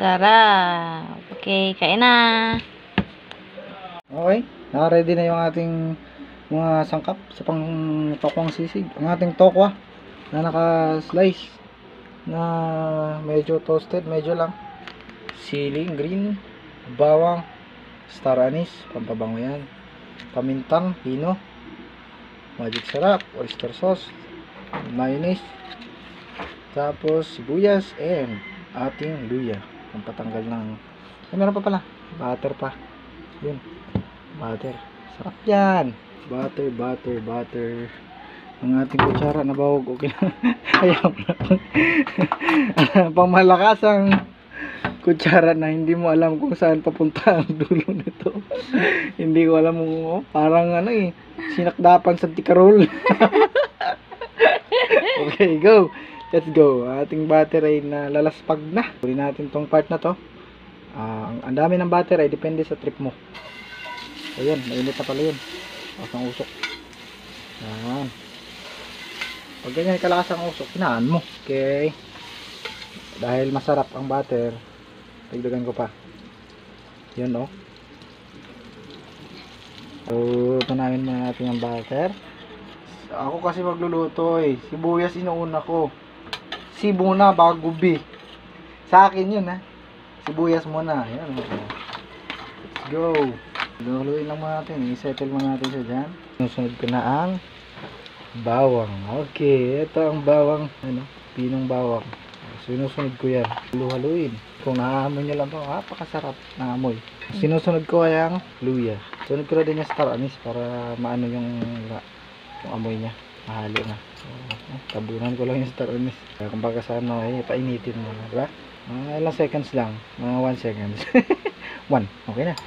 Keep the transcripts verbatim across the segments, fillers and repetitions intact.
Sarap. Okay, kain na. Okay, naka-ready na yung ating mga sangkap sa pang tokwang sisig. Ang ating tokwa na naka-slice na medyo toasted, medyo lang. Siling green, bawang, star anise, pampabango yan. Pamintang, hino, magic sarap, oyster sauce, mayonnaise, tapos sibuyas, and ating luya. Pampatanggal ng, ay meron pa pala, butter pa. Yun, butter. Sarap yan. Butter, butter, butter. Ang ating kutsara na bawag, okay na. Ayaw na. Pangmalakasang kutsara na hindi mo alam kung saan papunta ang dulo nito. Hindi ko alam kung oh, parang ano eh, sinakdapan sa tikarol. Okay, go. Let's go. Ating butter ay nalalaspag na. Kunin natin tong part na to. Uh, ang dami ng butter ay depende sa trip mo. Ayan, mainit na pala yun. Lakas ng usok. Ayan. Pag ganyan kalakas ang usok, hinaan mo. Okay. Dahil masarap ang butter, dagdagan ko pa. Yun, oh. So, tunayin muna natin ang butter. Ako kasi magluluto eh. Sibuyas inuuna ko. Sibo na bago B. Sa akin yun, ha. Sibuyas muna. Ayan, oh. Let's go. Luluin lang muna natin. I-settle muna natin siya dyan. Susunod ko na ang bawang. Okay. Ito ang bawang. Ano? Pinong bawang. Sinusunod ko yan. Halu-haluin. Kung naaamoy nyo lang ito, napakasarap na amoy. Sinusunod ko ay ang luya. Sunod ko na din yung star anise para maano yung, yung amoy niya. Mahalo na. So, tabunan ko lang yung star anise. Kung baka sa ano, eh, painitin mo. Diba? Mga ilang seconds lang. Mga one seconds. one. Okay na.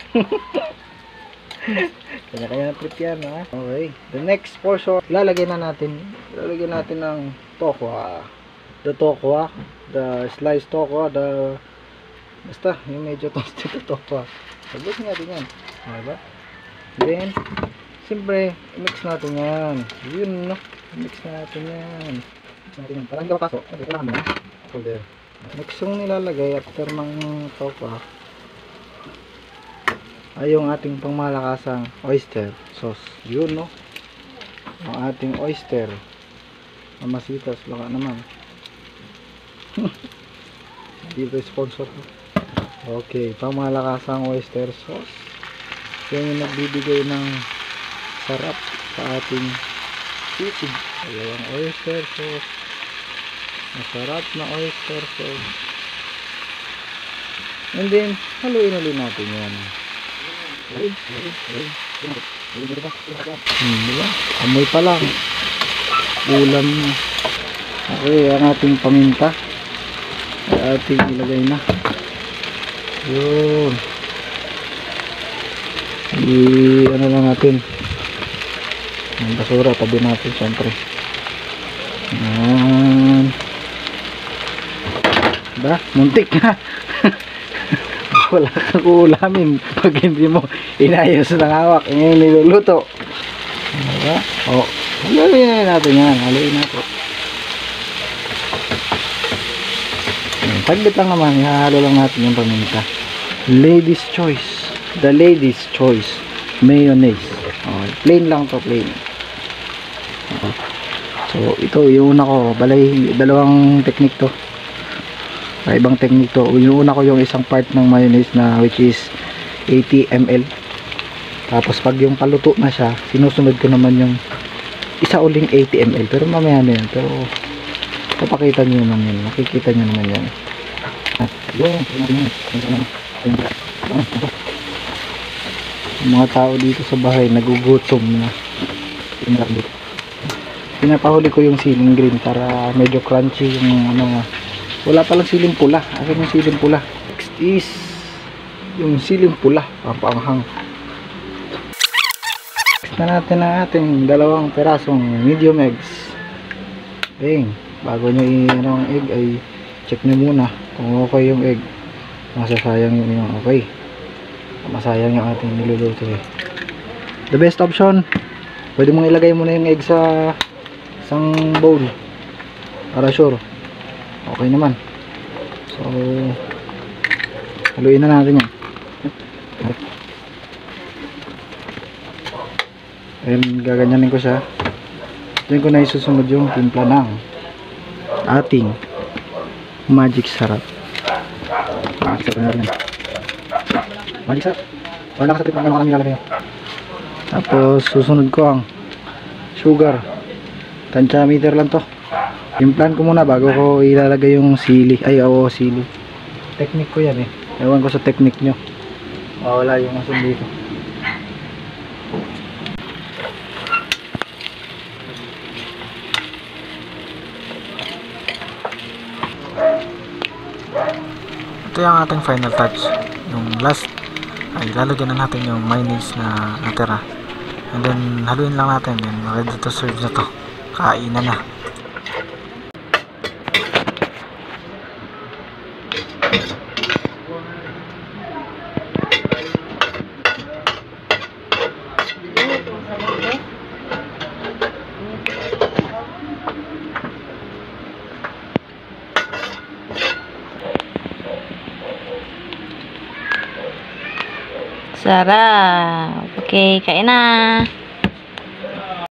Kanya-kanya na trip yan, ha? Okay. The next portion, lalagay na natin, lalagay natin ng tokwa. The tokwa, the sliced tokwa, the, basta, yung medyo toasted na tokwa. Sabot natin yan. Diba? Then, siyempre, i-mix natin yan. Yun, no? I-mix natin yan. I-mix natin yan. Parang hindi ako kaso. Okay, kailangan mo na. Folder. Next yung nilalagay after ng tokwa ay yung ating pangmalakasang oyster sauce. Yun, no? Ang ating oyster. Mamasitas, baka naman. Dito sponsor ko. Okay, pangmalakasang oyster sauce. Yan yung nagbibigay ng sarap sa ating sisig. Ayan ang oyster sauce. Masarap na oyster sauce. And then, haluin ulit natin yan. Hmm, diba? Amoy pa lang. Ulam na. Okay, ang ating paminta ay ating ilagay na. Yun. I, ano lang natin. Ang basura, tabi natin syempre. Yan. Diba? Muntik na. Wala kang ulamin pag hindi mo inayos ng hawak. Ngayon niluluto. Diba? O, haluin natin yan. Haluin natin. Saglit lang naman. Ihahalo lang natin yung paminta. Ladies choice. The ladies choice. Mayonnaise. O, plain lang to, plain. O. So, ito yung una ko. Balay, dalawang technique to. Sa ibang technique to, inuuna ko yung isang part ng mayonnaise na which is eighty milliliters. Tapos pag yung paluto na siya, sinusunod ko naman yung isa uling eighty milliliters. Pero mamaya na yan. Pero papakita nyo naman yun. Makikita nyo naman yan. Yung mga tao dito sa bahay nagugutom na. Pinapahuli ko yung siling green para medyo crunchy yung ano nga. Wala palang siling pula. Akin yung siling pula. Next is yung siling pula. Papanghang. Next na natin ang ating dalawang perasong medium eggs. Bang. Bago nyo i-ano ang egg ay check nyo muna kung okay yung egg. Masasayang yung okay. Masayang yung ating niluluto eh. The best option, pwede mong ilagay muna yung egg sa isang bowl para sure okay naman. So Haluin na natin yan. Ayun, gaganyanin ko siya. Diyan ko na isusunod yung timpla ng ating magic sarap. Magic sarap na rin. Magic sarap. Wala ka sa timpla ng mga nilalagay yun. Tapos susunod ko ang sugar. Tansya meter lang to. Timplan ko muna bago ko ilalagay yung sili. Ay oo, sili. Technique ko yan eh. Ewan ko sa technique nyo. Mawala yung asin dito. Ito yung ating final touch. Yung last ay lalagyan na natin yung mayonnaise na natira. And then haluin lang natin. Then ready to serve na to. Kainan na. Sarap. Okay, kain na.